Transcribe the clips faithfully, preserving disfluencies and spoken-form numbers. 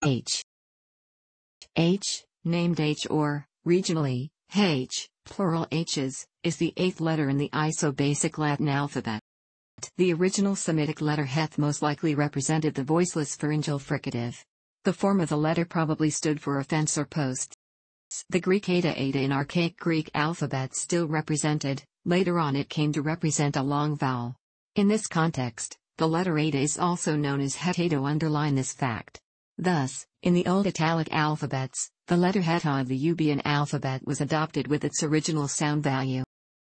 Aitch. Aitch, named H or, regionally, haitch, plural aitches, is the eighth letter in the Iso-Basic Latin alphabet. The original Semitic letter Heth most likely represented the voiceless pharyngeal fricative. The form of the letter probably stood for a fence or post. The Greek heta heta in Archaic Greek alphabet still represented, later on it came to represent a long vowel. In this context, the letter heta is also known as heta to underline this fact. Thus, in the Old Italic alphabets, the letter heta of the Euboean alphabet was adopted with its original sound value.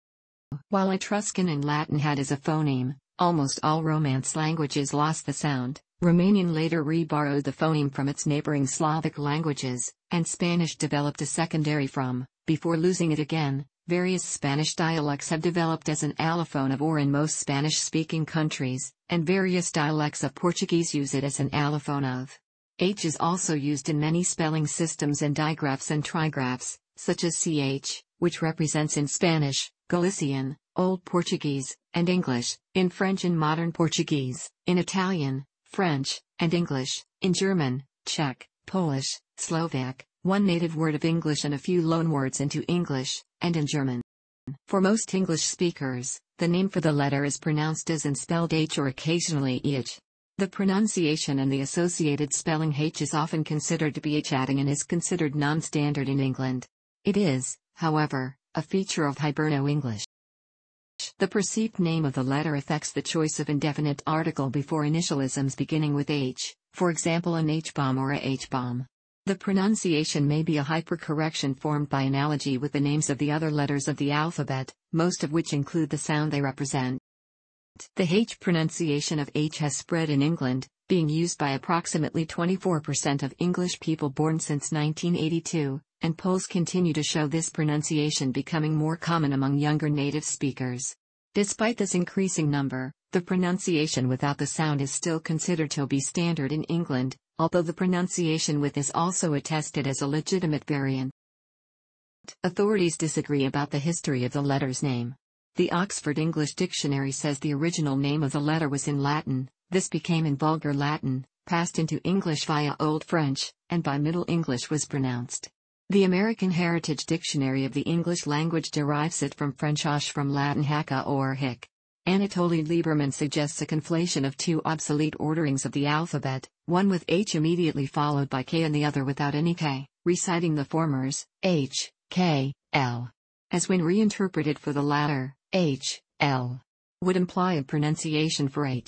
While Etruscan and Latin had as a phoneme, almost all Romance languages lost the sound. Romanian later re-borrowed the phoneme from its neighbouring Slavic languages, and Spanish developed a secondary from, before losing it again. Various Spanish dialects have developed as an allophone of or in most Spanish-speaking countries, and various dialects of Portuguese use it as an allophone of. H is also used in many spelling systems and digraphs and trigraphs, such as ch, which represents in Spanish, Galician, Old Portuguese, and English, in French and Modern Portuguese, in Italian, French, and English, in German, Czech, Polish, Slovak, one native word of English and a few loanwords into English, and in German. For most English speakers, the name for the letter is pronounced as and spelled H or occasionally aitch. The pronunciation and the associated spelling H is often considered to be chatting and is considered non-standard in England. It is, however, a feature of Hiberno-English. The perceived name of the letter affects the choice of indefinite article before initialisms beginning with H, for example an H-bomb or a H-bomb. The pronunciation may be a hypercorrection formed by analogy with the names of the other letters of the alphabet, most of which include the sound they represent. The H pronunciation of H has spread in England, being used by approximately twenty-four percent of English people born since nineteen eighty-two, and polls continue to show this pronunciation becoming more common among younger native speakers. Despite this increasing number, the pronunciation without the sound is still considered to be standard in England, although the pronunciation with is also attested as a legitimate variant. Authorities disagree about the history of the letter's name. The Oxford English Dictionary says the original name of the letter was in Latin. This became in Vulgar Latin, passed into English via Old French, and by Middle English was pronounced. The American Heritage Dictionary of the English language derives it from French osh from Latin haka or hic. Anatoly Lieberman suggests a conflation of two obsolete orderings of the alphabet, one with H immediately followed by K and the other without any K, reciting the former's H, K, L. As when reinterpreted for the latter, H, L, would imply a pronunciation for H.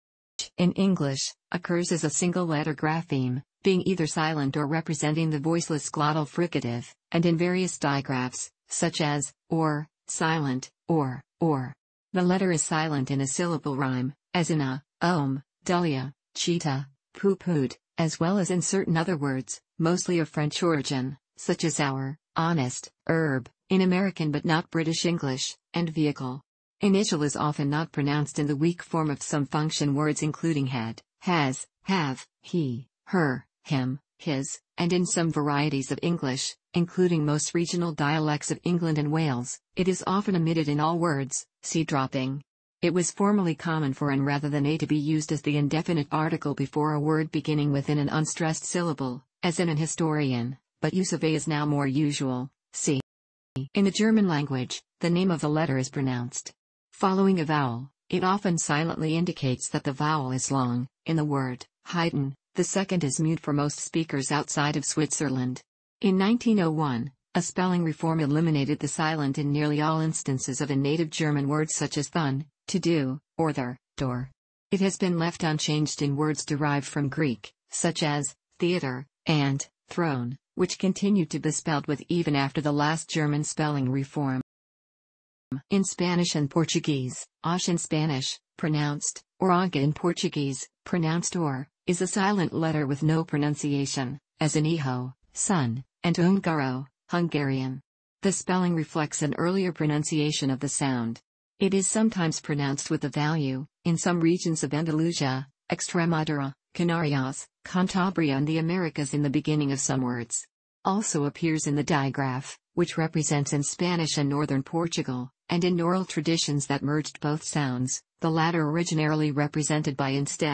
In English, occurs as a single-letter grapheme, being either silent or representing the voiceless glottal fricative, and in various digraphs, such as, or, silent, or, or. The letter is silent in a syllable rhyme, as in a, ohm, dulia, cheetah, poo-poot, as well as in certain other words, mostly of French origin, such as hour, honest, herb, in American but not British English, and vehicle. Initial is often not pronounced in the weak form of some function words including had, has, have, he, her, him, his, and in some varieties of English, including most regional dialects of England and Wales, it is often omitted in all words, see dropping. It was formerly common for an rather than a to be used as the indefinite article before a word beginning within an unstressed syllable, as in an historian, but use of a is now more usual, see. In the German language, the name of the letter is pronounced. Following a vowel, it often silently indicates that the vowel is long. In the word, heiten, the second is mute for most speakers outside of Switzerland. In nineteen oh one, a spelling reform eliminated the silent in nearly all instances of a native German word such as thun, to do, or der, door. It has been left unchanged in words derived from Greek, such as theater and throne, which continued to be spelled with even after the last German spelling reform. In Spanish and Portuguese, osh in Spanish, pronounced, or aga in Portuguese, pronounced or, is a silent letter with no pronunciation, as in iho, son, and ungaro, Hungarian. The spelling reflects an earlier pronunciation of the sound. It is sometimes pronounced with a value, in some regions of Andalusia, Extremadura, Canarias, Cantabria and the Americas in the beginning of some words. Also appears in the digraph, which represents in Spanish and northern Portugal, and in oral traditions that merged both sounds, the latter originarily represented by instead,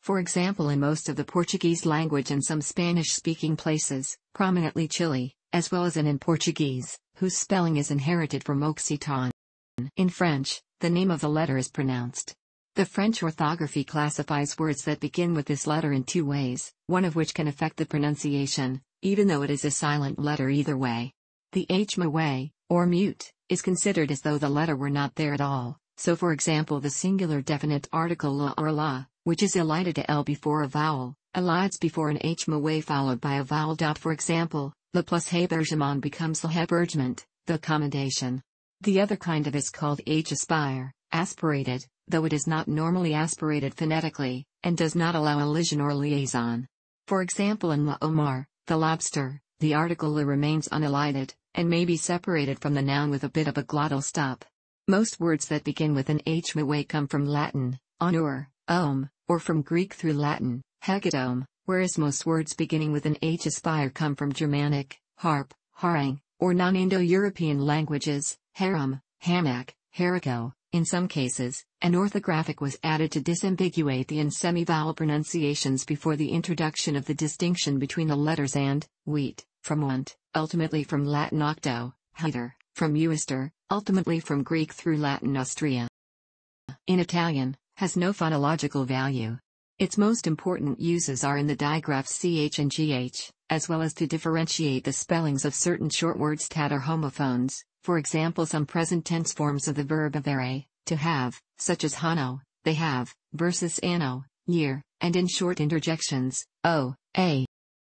For example, in most of the Portuguese language and some Spanish-speaking places, prominently Chile, as well as in, in Portuguese, whose spelling is inherited from Occitan. In French, the name of the letter is pronounced. The French orthography classifies words that begin with this letter in two ways, one of which can affect the pronunciation, even though it is a silent letter either way. The aitch way, or mute, is considered as though the letter were not there at all, so for example the singular definite article la or la, which is elided to l before a vowel, elides before an aitch way followed by a vowel. For example, la plus hébergement becomes la hébergement, the accommodation. The other kind of is called aitch aspire, aspirated, though it is not normally aspirated phonetically, and does not allow elision or liaison. For example, in la omar, the lobster, the article la remains unelided, and may be separated from the noun with a bit of a glottal stop. Most words that begin with an aitch way come from Latin, onur, om, or from Greek through Latin, hegetome, whereas most words beginning with an aitch aspire come from Germanic, harp, harang, or non-Indo-European languages, harem, hamak, hariko. In some cases, an orthographic was added to disambiguate the and semi-vowel pronunciations before the introduction of the distinction between the letters and, wheat, from want, ultimately from Latin octo, heter, from uister, ultimately from Greek through Latin austria. In Italian, has no phonological value. Its most important uses are in the digraphs ch and gh, as well as to differentiate the spellings of certain short words that are homophones. For example, some present tense forms of the verb avere, to have, such as hano, they have, versus anno, year, and in short interjections, o, a.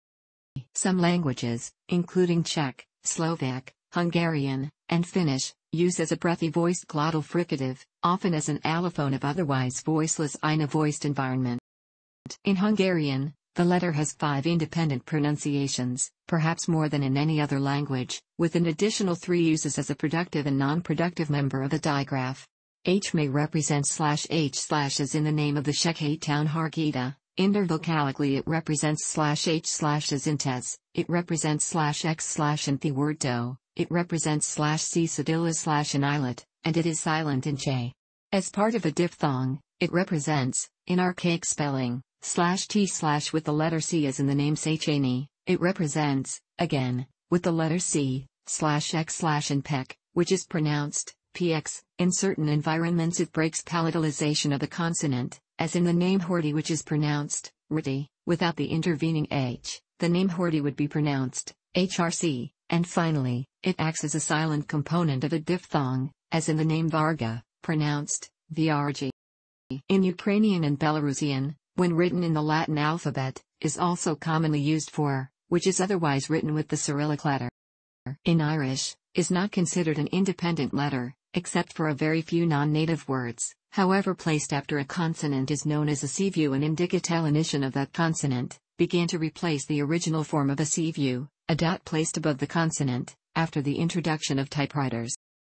Some languages, including Czech, Slovak, Hungarian, and Finnish, use as a breathy voiced glottal fricative, often as an allophone of otherwise voiceless in a voiced environment. In Hungarian, the letter has five independent pronunciations, perhaps more than in any other language, with an additional three uses as a productive and non-productive member of a digraph. H may represent slash h slash as in the name of the Czech town Hargita. Intervocalically it represents slash h slash as in tes, it represents slash x slash in the word do, it represents slash c cedilla slash in islet, and it is silent in che. As part of a diphthong, it represents, in archaic spelling, slash t slash with the letter c as in the name Sachani. It represents, again, with the letter c, slash x slash in pek, which is pronounced, px. In certain environments it breaks palatalization of the consonant, as in the name Horty, which is pronounced, riti, without the intervening h, the name Horty would be pronounced, hrc, and finally, it acts as a silent component of a diphthong, as in the name Varga, pronounced, vrg. In Ukrainian and Belarusian, when written in the Latin alphabet, is also commonly used for, which is otherwise written with the Cyrillic letter. In Irish, is not considered an independent letter, except for a very few non-native words, however placed after a consonant is known as a C V U and indicatelination of that consonant, began to replace the original form of a C V U, a dot placed above the consonant, after the introduction of typewriters.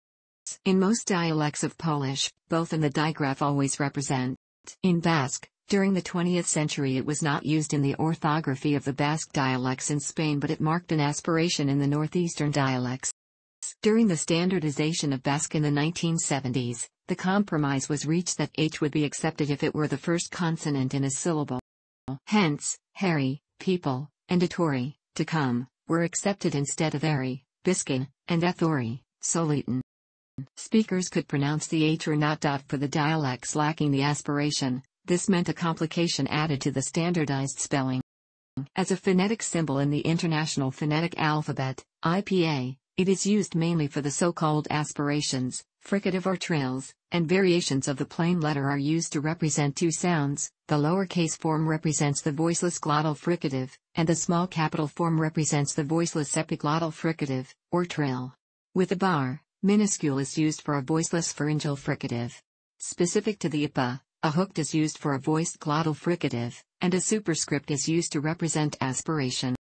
In most dialects of Polish, both and the digraph always represent. In Basque, during the twentieth century it was not used in the orthography of the Basque dialects in Spain, but it marked an aspiration in the northeastern dialects. During the standardization of Basque in the nineteen seventies, the compromise was reached that h would be accepted if it were the first consonant in a syllable. Hence, Harry, people, and Atori, to come, were accepted instead of Ari, Biskin, and Ethori, Solitan. Speakers could pronounce the h or not. For the dialects lacking the aspiration, this meant a complication added to the standardized spelling. As a phonetic symbol in the International Phonetic Alphabet, I P A, it is used mainly for the so-called aspirations, fricative or trills, and variations of the plain letter are used to represent two sounds. The lowercase form represents the voiceless glottal fricative, and the small capital form represents the voiceless epiglottal fricative, or trill. With a bar, minuscule is used for a voiceless pharyngeal fricative. Specific to the I P A, a hooked is used for a voiced glottal fricative, and a superscript is used to represent aspiration.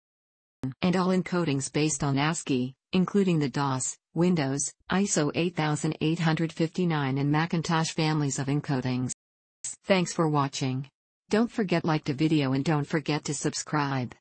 And all encodings based on ASCII, including the DOS, Windows, I S O eight eight five nine and Macintosh families of encodings. Thanks for watching. Don't forget like the video and don't forget to subscribe.